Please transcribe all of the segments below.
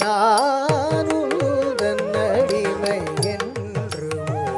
நான் உந்தன் அடிமை என்று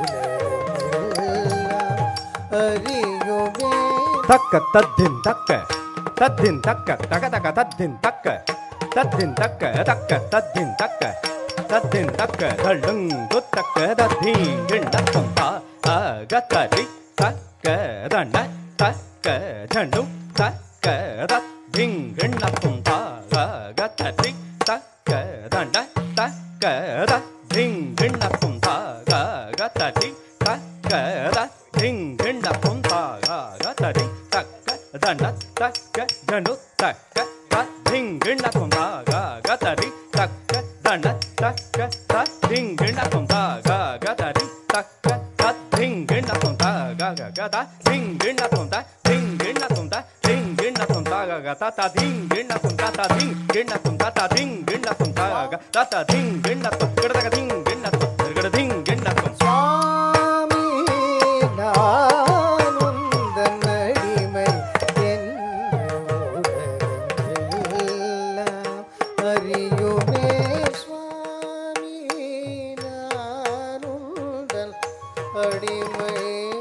அறியுமே. தக்க தத்தின் தக்க தத்தின் தக்க தக தக தத்தின் தக்க தத்தின் தக்க தக்க தத்தின் தக்க தத்தின் தக்க தள்ளுங்கு தக்க தத்தீங்கள் தக்கம் கத்தரி தக்க தண்ட தக்க ஜண்டு தக்க தத்திங்கள் நக்கும் கத்தரி தக்க தண்ட தக்க தத்திங்கள் நக்கும் கத்தரி தக்க தத்திங்கள் நக்கும் கத்தரி தக்க தண்ட தக்க ஜண்டு தக்க தத்திங்கள் நக்கும் கத்தரி தக்க தண்ட தக்க தத்திங்கள் நக்கும் கத்தரி தக்க தத்திங்கள் நக்கும் கதா திங்கள் நக்கும் திங்கள் நக்கும் திங்கள் நக்கும் தா திங்கள் நக்கும் தா திங்கள் நக்கும் தா திங்கள் நக்கும் தா திங்கள் நக்கும் கடக திங்கள் நக்கும் கடக திங்கள் நக்கும். சுவாமி நான் உந்தன் அடிமை என்று அறியுமே. சுவாமி நான் உந்தன் அடிமை.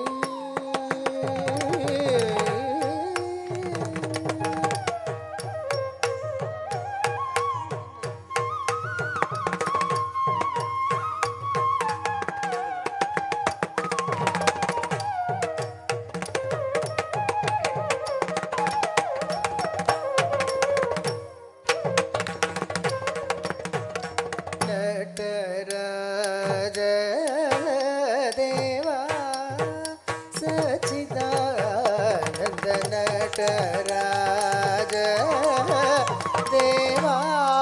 நடராஜ தேவா சச்சிதானந்த நடராஜ தேவா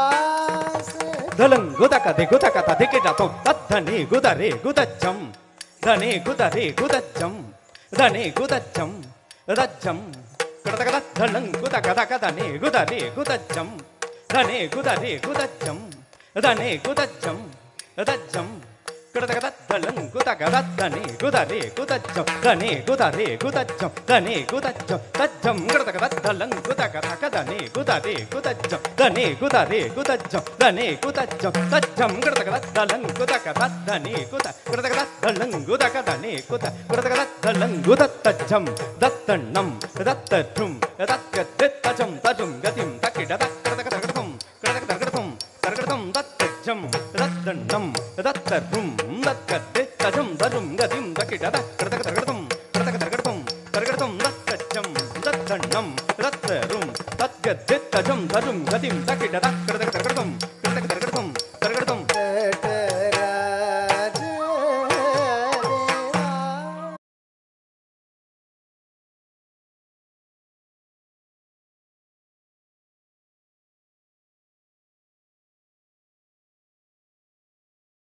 దలం గుదక దిగుదక దిగిటం తద్ధని గుదరే గుదచ్చం ధని గుదరే గుదచ్చం ధని గుదచ్చం రచ్చం కడతక దలం గుదక దకదని గుదరే గుదచ్చం ధని గుదరే గుదచ్చం ధని గుదచ్చం రచ్చం కడతక దలం గుదక ధని గుదరే గుదచ్చం ధని గుదరే గుదచ్చం ధని గుదచ్చం రచ్చం కడతక దలం గుదక దకదని గుదరే గుదచ్చం ధని గుదరే గుదచ్చం ధని గుదచ్చం రచ్చం కడతక దలం గుదక ధని గుద కడతక దలం గుదక ధని గుద కడతక దలం గుదచ్చం దత్తన్నం దత్తrum దక్కదత్తజం తజం గతిం తకిడ దక్కడక దక్కడం కడతక దక్కడం కరకడం దత్తజం దత్తన్నం దత్తrum దక్కదత్తజం తజం గతిం తకిడ దక్కడక దక్కడం కడతక దక్కడం కరకడం దత్తజం దత్తన్నం దత్తrum దక్కదత్తజం తజం గతిం తకిడ దక్కడక దక్కడం